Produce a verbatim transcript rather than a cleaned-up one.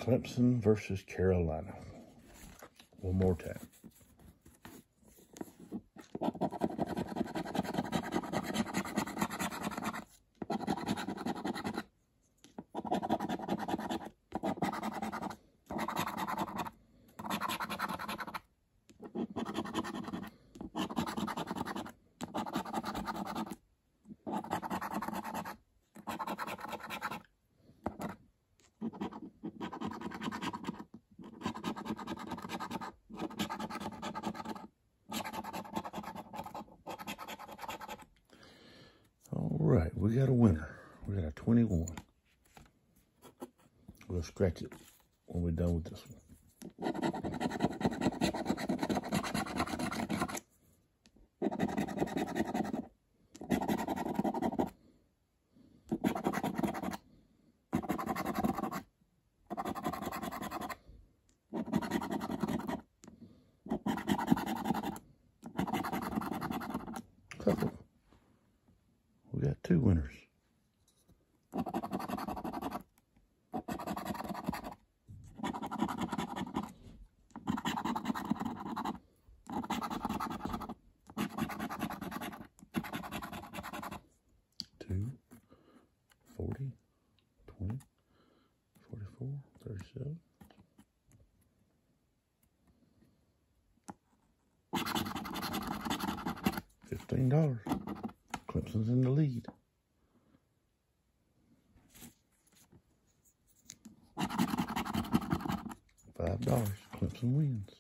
Clemson versus Carolina. One more time. All right, we got a winner. We got a twenty-one. We'll scratch it when we're done with this one. Couple. We got two winners. Two, forty, twenty, forty-four, thirty-seven. Fifteen dollars. Clemson's in the lead. Five dollars. Clemson wins.